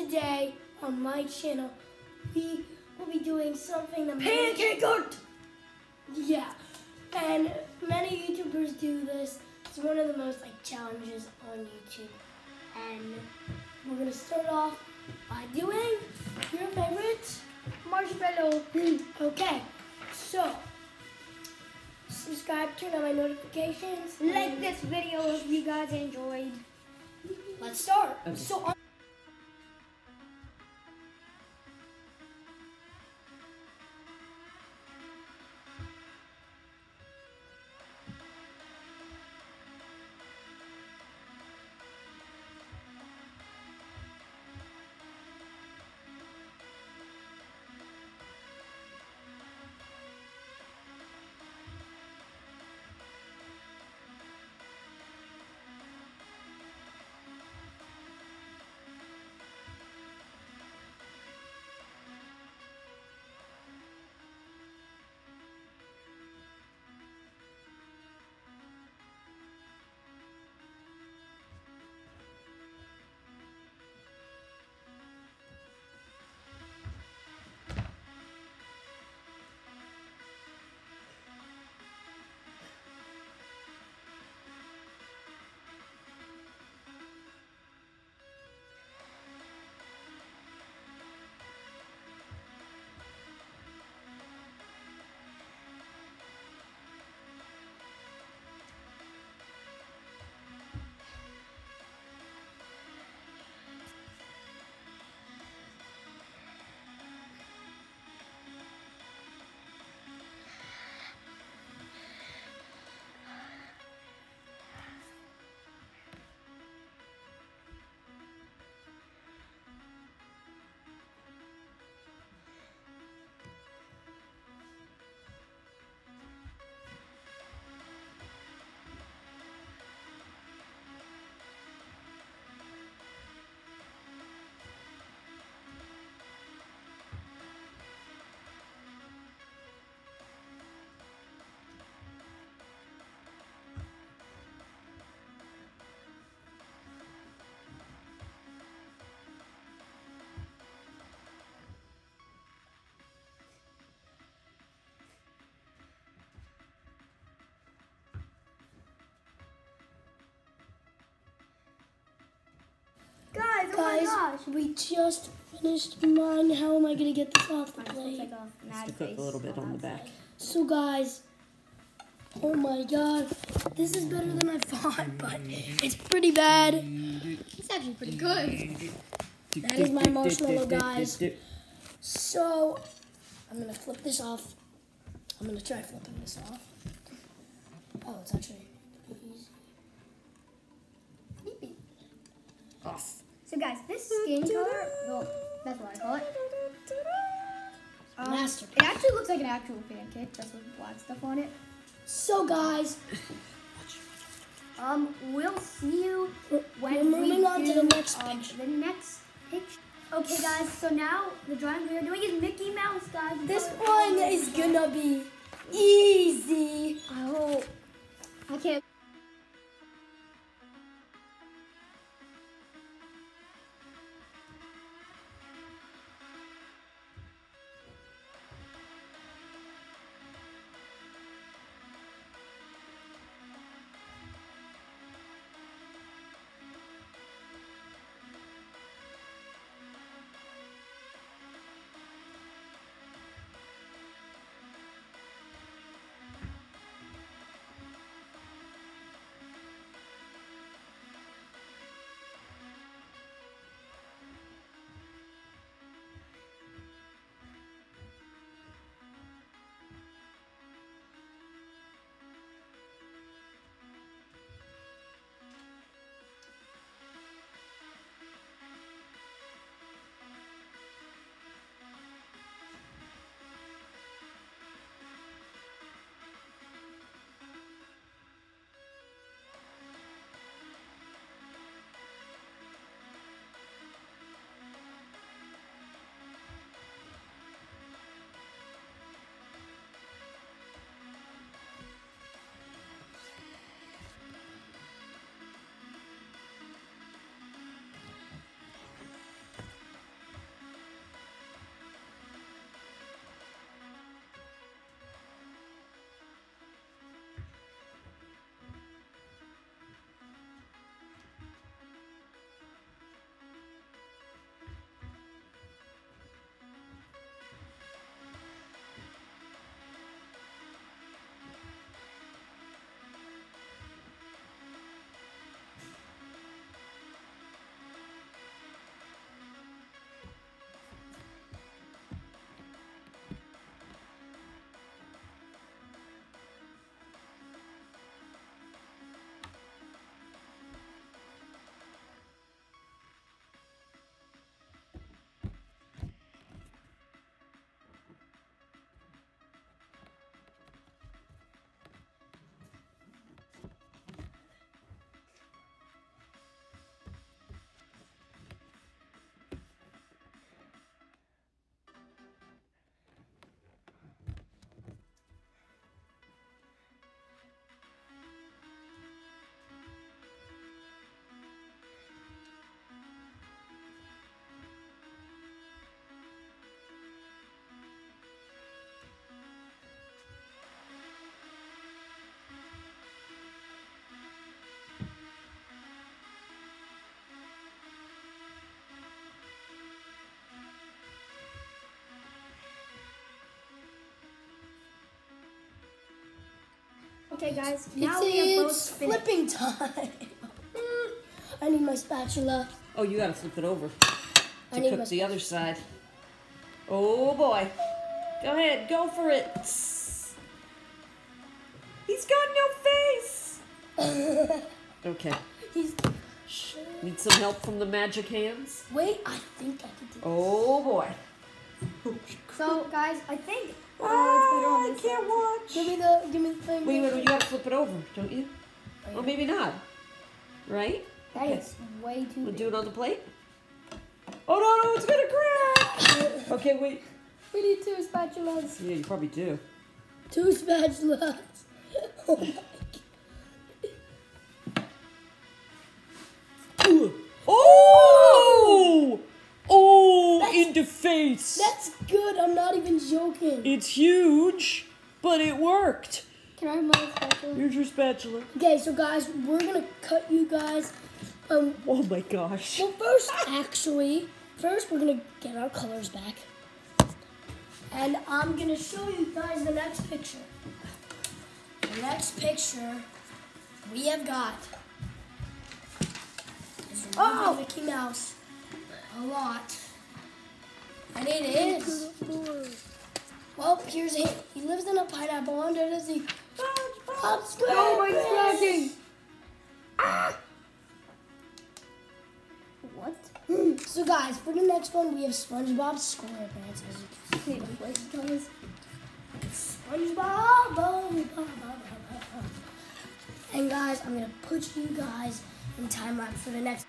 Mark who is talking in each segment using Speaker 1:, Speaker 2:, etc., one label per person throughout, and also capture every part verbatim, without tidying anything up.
Speaker 1: today on my channel, we will be doing something that
Speaker 2: pancake art.
Speaker 1: Yeah, and many YouTubers do this. It's one of the most like challenges on YouTube, and we're gonna start off by doing your favorite marshmallow. Okay, so subscribe, turn on my notifications,
Speaker 2: Like this video if you guys enjoyed.
Speaker 1: Let's start.
Speaker 2: Okay.
Speaker 1: So. On
Speaker 2: Guys, oh
Speaker 1: Guys,
Speaker 2: my gosh.
Speaker 1: we just finished mine. How am I gonna get this off the plate?
Speaker 2: Like a mad
Speaker 3: Just to cook a little bit on the back.
Speaker 1: So guys, oh my god, this is better than I thought, but it's pretty bad.
Speaker 2: It's actually pretty good.
Speaker 1: That is my marshmallow, guys. So, I'm gonna flip this off. I'm gonna try flipping this off. Oh, it's actually easy.
Speaker 3: Off.
Speaker 2: So guys, this skin color, well, that's what I call it. Um,
Speaker 1: Masterpiece.
Speaker 2: it actually looks like an actual pancake, just with black stuff on it.
Speaker 1: So guys,
Speaker 2: Um, we'll see you
Speaker 1: we're,
Speaker 2: when
Speaker 1: we're moving
Speaker 2: we
Speaker 1: on
Speaker 2: do,
Speaker 1: to the next
Speaker 2: um,
Speaker 1: picture.
Speaker 2: the next picture. Okay, guys. So now the drawing we are doing is Mickey Mouse, guys.
Speaker 1: This one is gonna be easy.
Speaker 2: I hope. I can't. Okay, guys. Now
Speaker 1: It's,
Speaker 2: we have both
Speaker 1: it's
Speaker 2: finished.
Speaker 1: flipping time. I need my spatula.
Speaker 3: Oh, you gotta flip it over
Speaker 1: I
Speaker 3: to
Speaker 1: need
Speaker 3: cook
Speaker 1: my
Speaker 3: the other side. Oh boy. Go ahead, go for it. He's got no face. Okay.
Speaker 1: He's.
Speaker 3: Need some help from the magic hands?
Speaker 1: Wait, I think I can do.
Speaker 3: Oh boy.
Speaker 2: So, guys, I think. Oh,
Speaker 3: Ah, I
Speaker 2: it's better on
Speaker 3: can't watch.
Speaker 1: Give me the, give me the thing.
Speaker 3: Wait, wait, wait, you gotta flip it over, don't you? Or maybe not. Right?
Speaker 2: That
Speaker 3: Okay.
Speaker 2: is way too
Speaker 3: We'll
Speaker 2: big.
Speaker 3: do it on the plate. Oh no, no, it's gonna crack! Okay, wait.
Speaker 1: We need two spatulas.
Speaker 3: Yeah, you probably do.
Speaker 1: Two spatulas. Oh my.
Speaker 3: Oh! Oh,
Speaker 1: That's-
Speaker 3: in the face.
Speaker 1: That's good. I'm not even joking.
Speaker 3: It's huge, but it worked.
Speaker 2: Can I have my spatula?
Speaker 3: Here's your spatula.
Speaker 1: Okay, so guys, we're gonna cut you guys. Um,
Speaker 3: Oh my gosh.
Speaker 1: well, first, actually, first we're gonna get our colors back, and I'm gonna show you guys the next picture. The next picture we have got is
Speaker 2: Oh!
Speaker 1: Mickey Mouse a lot, and it is. Well, here's it. He lives in a pineapple under the sea. Bob Square.
Speaker 2: Oh, my scratching! Ah! What?
Speaker 1: So guys, for the next one, we have SpongeBob SquarePants. As you can see, the place guys. SpongeBob. Oh, and guys, I'm gonna put you guys in time lapse for the next.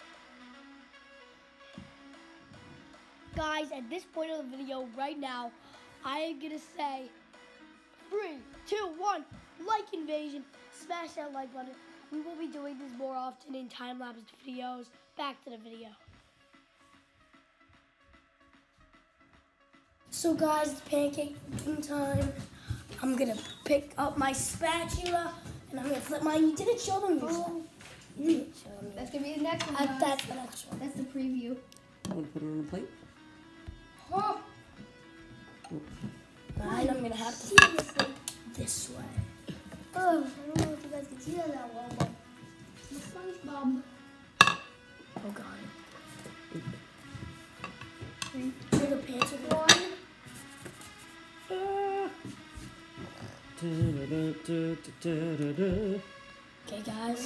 Speaker 1: Guys, at this point of the video, right now, I am gonna say three, two, one, like invasion. Smash that like button. We will be doing this more often in time lapse videos. Back to the video. So guys, it's pancake cooking time. I'm gonna pick up my spatula and I'm gonna flip mine. You didn't show them yourself. You didn't show them.
Speaker 2: That's gonna be the next one.
Speaker 1: Uh,
Speaker 2: guys.
Speaker 1: that's the next one.
Speaker 2: That's the preview.
Speaker 3: Want to put it on the plate?
Speaker 2: Oh,
Speaker 1: Mine, I'm gonna have to flip this way.
Speaker 2: oh, I don't know if you guys can see that that well, but it's SpongeBob.
Speaker 1: Oh god.
Speaker 2: Three,
Speaker 1: Here the pants are going.
Speaker 2: one.
Speaker 3: Ah. Da-da-da-da-da-da-da.
Speaker 1: Okay, guys.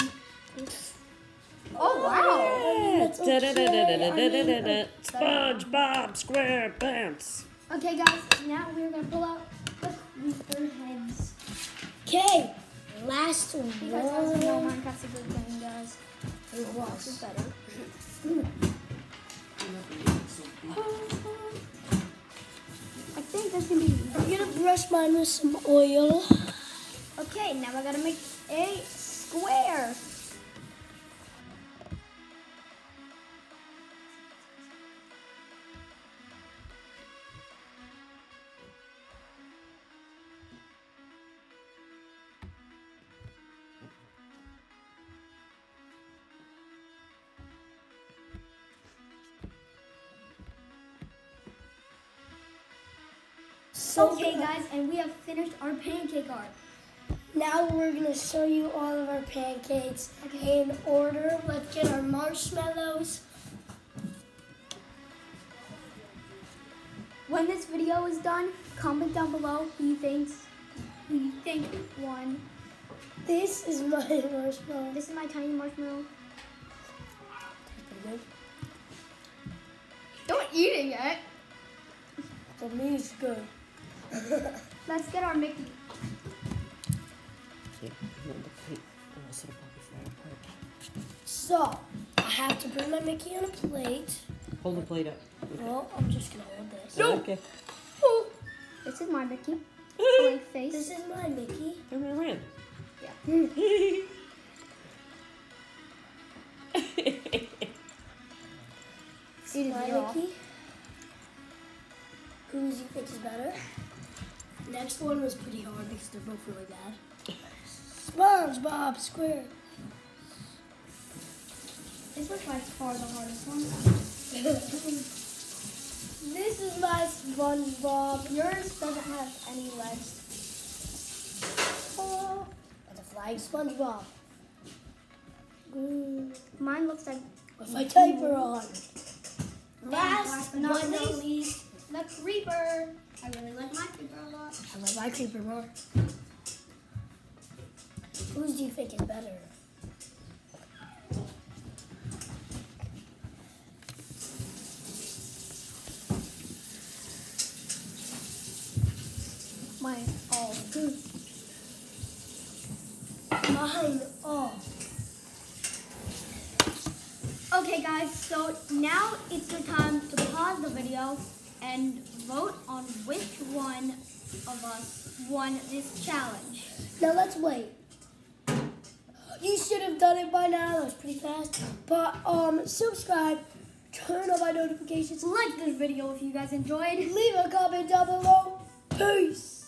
Speaker 2: Oh wow!
Speaker 1: That's okay.
Speaker 3: Da-da-da-da-da-da-da-da. SpongeBob SquarePants.
Speaker 2: Okay, guys, now we're gonna pull out the Reaper heads.
Speaker 1: Okay, last
Speaker 2: You guys also know
Speaker 1: one.
Speaker 2: Minecraft's a good game, guys.
Speaker 1: It
Speaker 2: This is
Speaker 1: was.
Speaker 2: better. I think that's gonna be.
Speaker 1: I'm gonna brush mine with some oil.
Speaker 2: Okay, now I gotta make a square.
Speaker 1: So
Speaker 2: Okay,
Speaker 1: good.
Speaker 2: guys, and we have finished our pancake art.
Speaker 1: Now we're gonna show you all of our pancakes in order. Let's get our marshmallows.
Speaker 2: When this video is done, comment down below who you think who you think won.
Speaker 1: This is my marshmallow.
Speaker 2: This is my tiny marshmallow. Don't eat it yet.
Speaker 1: For me, it's good.
Speaker 2: Let's get our Mickey.
Speaker 3: Yeah, on the plate. Oh, so it'll probably fly apart.
Speaker 1: So, I have to bring my Mickey on a plate.
Speaker 3: Hold the plate up.
Speaker 1: Well, I'm just gonna hold this.
Speaker 3: Okay.
Speaker 1: Oh,
Speaker 2: This is my Mickey. Blank face.
Speaker 1: this is my Mickey.
Speaker 3: Turn it around.
Speaker 2: It is
Speaker 1: My
Speaker 2: raw.
Speaker 1: Mickey. Whose you think is better? Next one was pretty hard because they're both really bad. SpongeBob Square.
Speaker 2: This was by far the hardest one.
Speaker 1: This is my SpongeBob.
Speaker 2: Yours doesn't have any legs.
Speaker 1: Oh, It's a flying SpongeBob. Mm.
Speaker 2: Mine looks like
Speaker 1: With my diaper on.
Speaker 2: last
Speaker 1: Last
Speaker 2: but
Speaker 1: but
Speaker 2: not
Speaker 1: not
Speaker 2: least,
Speaker 1: least,
Speaker 2: the creeper. I really like my creeper a lot.
Speaker 1: I love my creeper more. Whose do you think is better? Mine all good. Mine all.
Speaker 2: Okay guys, so now it's the time to pause the video and vote on which one of us won this challenge.
Speaker 1: Now let's wait. You should have done it by now. That was pretty fast. But um, subscribe, turn on my notifications,
Speaker 2: Like this video if you guys enjoyed.
Speaker 1: leave a comment down below. Peace.